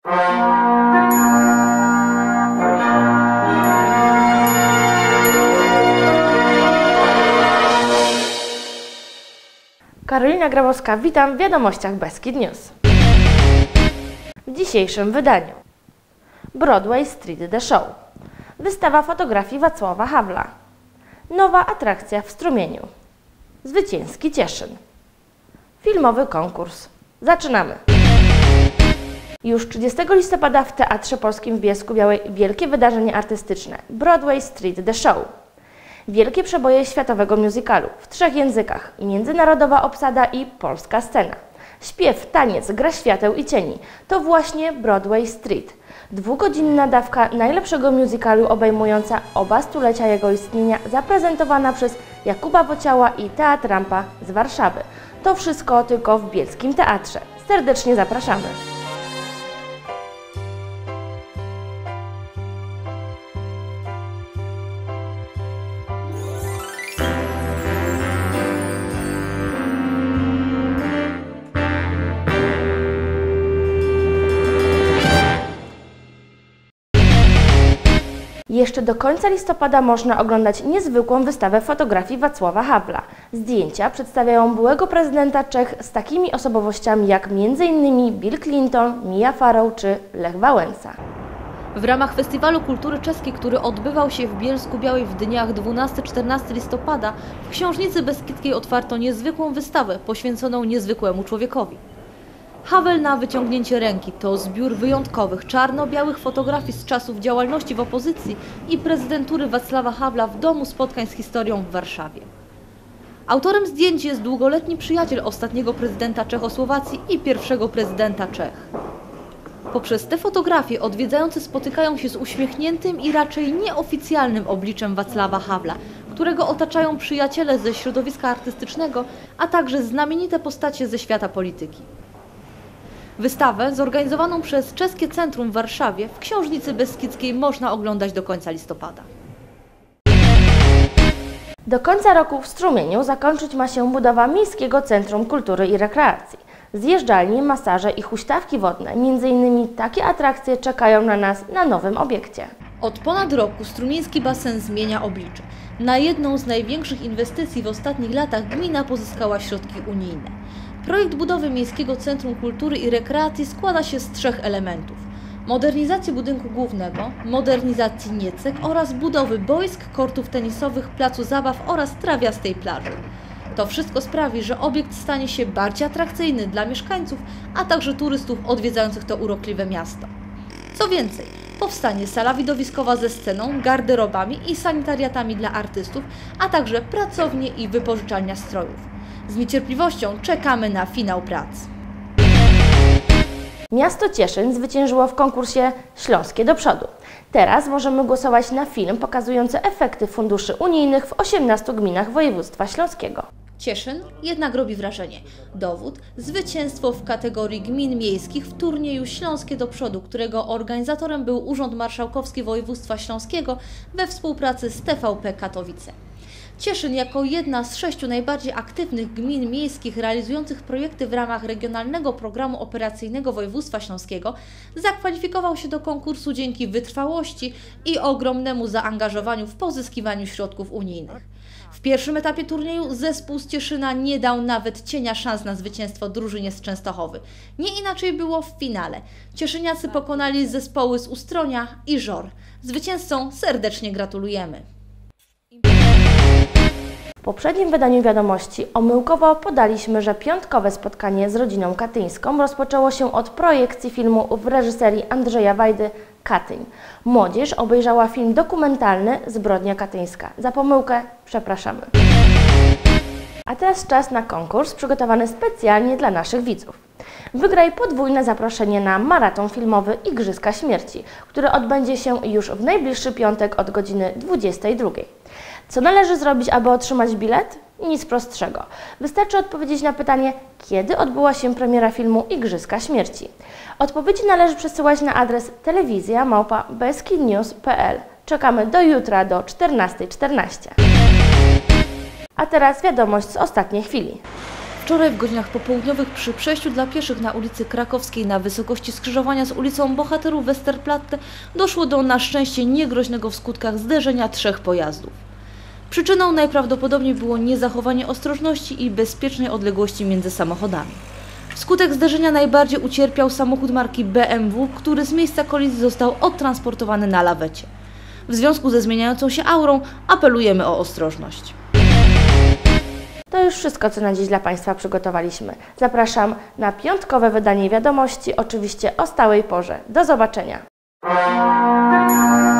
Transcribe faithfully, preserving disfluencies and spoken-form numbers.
Karolina Grabowska, witam w wiadomościach Beskid News. W dzisiejszym wydaniu Broadway Street The Show, wystawa fotografii Wacława Hawla, nowa atrakcja w Strumieniu, zwycięski Cieszyn, filmowy konkurs. Zaczynamy! Już trzydziestego listopada w Teatrze Polskim w Bielsku-Białej wielkie wydarzenie artystyczne Broadway Street The Show. Wielkie przeboje światowego musicalu w trzech językach, międzynarodowa obsada i polska scena. Śpiew, taniec, gra świateł i cieni. To właśnie Broadway Street. Dwugodzinna dawka najlepszego musicalu obejmująca oba stulecia jego istnienia, zaprezentowana przez Jakuba Wociała i Teatr Rampa z Warszawy. To wszystko tylko w Bielskim Teatrze. Serdecznie zapraszamy! Jeszcze do końca listopada można oglądać niezwykłą wystawę fotografii Wacława Hawla. Zdjęcia przedstawiają byłego prezydenta Czech z takimi osobowościami jak między innymi Bill Clinton, Mia Farrow czy Lech Wałęsa. W ramach Festiwalu Kultury Czeskiej, który odbywał się w Bielsku-Białej w dniach dwunastego do czternastego listopada, w Książnicy Beskidzkiej otwarto niezwykłą wystawę poświęconą niezwykłemu człowiekowi. Havel na wyciągnięcie ręki to zbiór wyjątkowych, czarno-białych fotografii z czasów działalności w opozycji i prezydentury Wacława Hawla w Domu Spotkań z Historią w Warszawie. Autorem zdjęć jest długoletni przyjaciel ostatniego prezydenta Czechosłowacji i pierwszego prezydenta Czech. Poprzez te fotografie odwiedzający spotykają się z uśmiechniętym i raczej nieoficjalnym obliczem Wacława Hawla, którego otaczają przyjaciele ze środowiska artystycznego, a także znamienite postacie ze świata polityki. Wystawę zorganizowaną przez Czeskie Centrum w Warszawie w Książnicy Beskidzkiej można oglądać do końca listopada. Do końca roku w Strumieniu zakończyć ma się budowa Miejskiego Centrum Kultury i Rekreacji. Zjeżdżalnie, masaże i huśtawki wodne, między innymi takie atrakcje czekają na nas na nowym obiekcie. Od ponad roku strumieński basen zmienia oblicze. Na jedną z największych inwestycji w ostatnich latach gmina pozyskała środki unijne. Projekt budowy Miejskiego Centrum Kultury i Rekreacji składa się z trzech elementów: modernizacji budynku głównego, modernizacji niecek oraz budowy boisk, kortów tenisowych, placu zabaw oraz trawiastej plaży. To wszystko sprawi, że obiekt stanie się bardziej atrakcyjny dla mieszkańców, a także turystów odwiedzających to urokliwe miasto. Co więcej, powstanie sala widowiskowa ze sceną, garderobami i sanitariatami dla artystów, a także pracownie i wypożyczalnia strojów. Z niecierpliwością czekamy na finał prac. Miasto Cieszyn zwyciężyło w konkursie Śląskie do przodu. Teraz możemy głosować na film pokazujący efekty funduszy unijnych w osiemnastu gminach województwa śląskiego. Cieszyn jednak robi wrażenie. Dowód – zwycięstwo w kategorii gmin miejskich w turnieju Śląskie do przodu, którego organizatorem był Urząd Marszałkowski Województwa Śląskiego we współpracy z T V P Katowice. Cieszyn jako jedna z sześciu najbardziej aktywnych gmin miejskich realizujących projekty w ramach Regionalnego Programu Operacyjnego Województwa Śląskiego zakwalifikował się do konkursu dzięki wytrwałości i ogromnemu zaangażowaniu w pozyskiwaniu środków unijnych. W pierwszym etapie turnieju zespół z Cieszyna nie dał nawet cienia szans na zwycięstwo drużynie z Częstochowy. Nie inaczej było w finale. Cieszyniacy pokonali zespoły z Ustronia i Żor. Zwycięzcom serdecznie gratulujemy. W poprzednim wydaniu wiadomości omyłkowo podaliśmy, że piątkowe spotkanie z rodziną katyńską rozpoczęło się od projekcji filmu w reżyserii Andrzeja Wajdy Katyń. Młodzież obejrzała film dokumentalny Zbrodnia katyńska. Za pomyłkę przepraszamy. A teraz czas na konkurs przygotowany specjalnie dla naszych widzów. Wygraj podwójne zaproszenie na maraton filmowy Igrzyska Śmierci, który odbędzie się już w najbliższy piątek od godziny dwudziestej drugiej. Co należy zrobić, aby otrzymać bilet? Nic prostszego. Wystarczy odpowiedzieć na pytanie, kiedy odbyła się premiera filmu Igrzyska Śmierci. Odpowiedzi należy przesyłać na adres telewizja małpa beskidnews kropka p l. Czekamy do jutra do czternastej czternaście. A teraz wiadomość z ostatniej chwili. Wczoraj w godzinach popołudniowych przy przejściu dla pieszych na ulicy Krakowskiej na wysokości skrzyżowania z ulicą Bohaterów Westerplatte doszło do na szczęście niegroźnego w skutkach zderzenia trzech pojazdów. Przyczyną najprawdopodobniej było niezachowanie ostrożności i bezpiecznej odległości między samochodami. Wskutek zderzenia najbardziej ucierpiał samochód marki B M W, który z miejsca kolizji został odtransportowany na lawecie. W związku ze zmieniającą się aurą apelujemy o ostrożność. To już wszystko, co na dziś dla Państwa przygotowaliśmy. Zapraszam na piątkowe wydanie Wiadomości, oczywiście o stałej porze. Do zobaczenia!